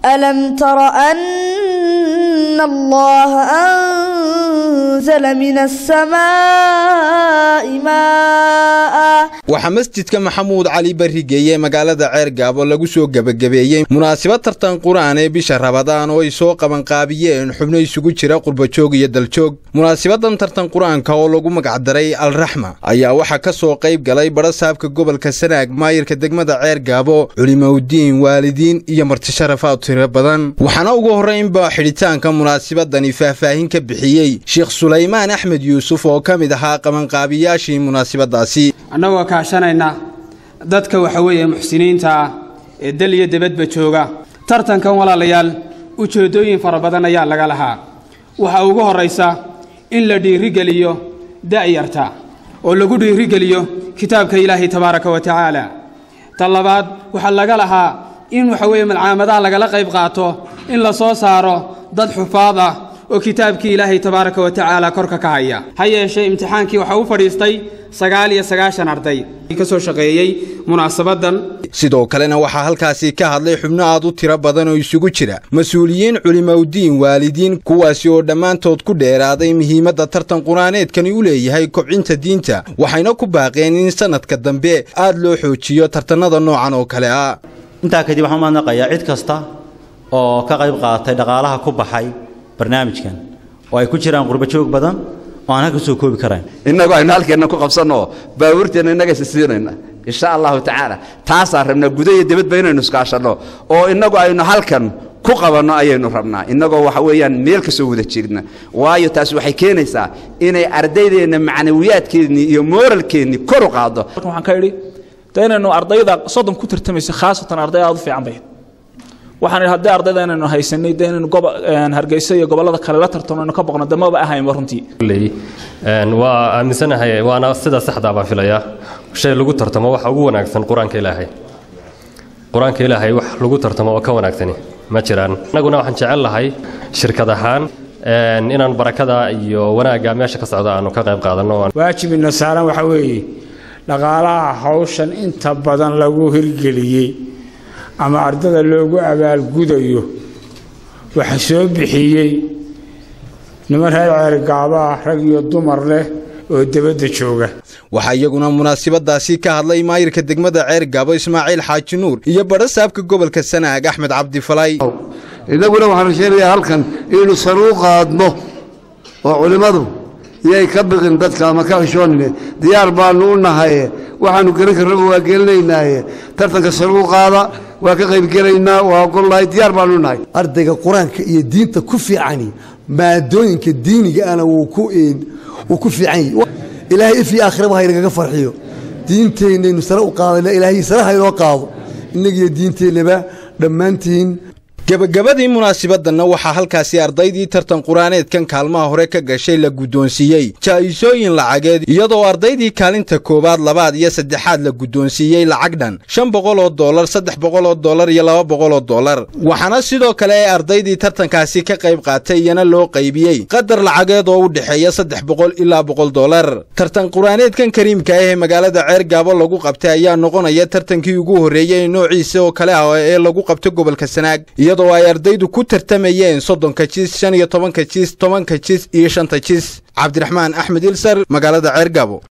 ألم تر أن الله أنزل من السماء ماء waxaa masjidka Maxamuud Cali Barrigeeye magaalada Erigavo lagu soo gabagabeeyay munaasabad tartan Quraan ee bisha Ramadaan oo ay soo qaban qaabiyeen xubno isugu jira qurbajoog iyo daljoog munaasabadan tartan Quraanka oo lagu magac daray Al-Rahma ayaa waxa ka soo qayb galay barasaabka gobolka Sanaag maayirka degmada Erigavo culimadiin waalidiin iyo marti sharafaad tiro badan waxaana ugu horeynba xiritaanka munaasabadani faahfaahin ka bixiyay Sheekh Suleymaan Ahmed Yuusuf oo kamid ahaa qaban qaabiyaashii munaasabadaasi anagoo kaashanayna dadka waxa weeye muxsiniinta ee dal iyo dibadba jooga tartankan walaalayaal ujeedooyin fara badan ayaa laga lahaa waxa ugu horeysa in la dhiirigeliyo daayarta oo lagu dhiirigeliyo kitaabka Ilaahay tabaaraka wa tacaala talabaad waxa laga lahaa in waxa weeye malcaamadaha laga qayb qaato in la soo saaro dad xufaad ah oo kitaabkii Ilaahay tabaaraka wa tacaala korka ka haya hayeeshee imtixaankii waxa uu fadhiistay 9 arday ka soo shaqeeyay munaasabadan sidoo kalena waxa halkaasi ka hadlay xubno aad u tiro badan oo isugu jira mas'uuliyiin culimadiin waalidiin kuwaasi oo dhamaantood ku dheeraaday muhiimadda tartan quraaneedkani u leeyahay kobcinta diinta waxayna ku baaqeen in sanadka dambe aad loo xoojiyo tartanada noocan oo kale ah inta kadib waxaan maadnaqayaa cid kasta oo ka qayb qaatay dhaqaalaha ku baxay barnaamijkan oo ay ku jiraan qurbajoog badan وأنا كسو كوب كران. إنك عين هالك إنك قبصنا باورتنا إنك سيرنا إن شاء الله تعالى تعصر من الجودية دبت بين النسكاش الله أو إنك عين هالكن كوكبنا أيه نفرنا إنك وحويا ميل كسو ده تشيرنا وأيه تسوي حكينيسا إن أرديد إن معنويات كني يمورل كني كرو قاعدة. waxaan ka yiri taan inuu ardayda soddon ku tirtamaysa khaasatan ardayda u fiican bay waxaan hadda ardayda inaan haysanay inaan Hargeysa iyo gobolada kale la tartano ka boqno damaba ahayn runtii waa aaminsanahay waana sida saxda ah filaya shay lagu tartamo waxa ugu wanaagsan Quraanka Ilaahay wax lagu tartamo oo ka wanaagsan ma jiraan anaguna waxaan jecel lahay shirkadahan inaan barakada iyo wanaaga meesha ka socda aanu ka qayb qaadano waajibina saaran waxa weeye dhaqaalaha hawshan inta badan lagu hirgeliyay ama ardada loogu abaal gudayo waxa soo bixiyay niman reer Erigavo rag iyo dumar leh oo dibadda jooga waxa iyaguna munaasabadaasi ka hadlay maayirka degmada Erigavo Ismaaciil Xaaji Nuur iyo barasaabka gobolka Sanaag Ahmed Abdi Falay inaguna waxaan sheegayaa halkan inuu saruuq qaadno oo culimadu yay ka bixin dadka ama ka xishoonine diyaar baanu u nahay waxaanu garan karnaa waa gelinaynaay tartanka saruuq qaada waa ka qayb galaynaa waa go'lay diyaar baanu u nahay ardayga quraanka iyo diinta ku fiicani maadooyinka diiniga ana uu ku fiican ilaahay fi aakhirada waxa inaga farxiyo diinteena sare u qaadana ilaahay sare ha inoo qaado inaga diinteena dhamaantiin gabagabadii munaasabadana waxa halkaasi ardaydii tartan quraaneedkan kaalmaha hore ka gashay la gudoonsiiyay jaayisooyin lacageed iyadoo ardaydii kaalinta koobaad labaad iyo saddexaad la gudoonsiiyay lacag dhan $500 $300 iyo $200 waxaana sidoo kale ardaydii tartankaasi ka qayb qaatay iyana loo qaybiyay qadar lacageed oo u dhaxeeya $300 ilaa $100 tartan quraaneedkan kariimka ah ee magaalada Erigavo lagu qabtay ayaa noqonaya tartankii ugu horeeyay noociisa oo kale ah ee lagu qabto gobolka Sanaag iyadoo ay ardaydu ku tartamayeen 30 jiis 15 jiis 10 jiis iyo 5 jiis Abdirahman Ahmed Elsar magaalada Erigavo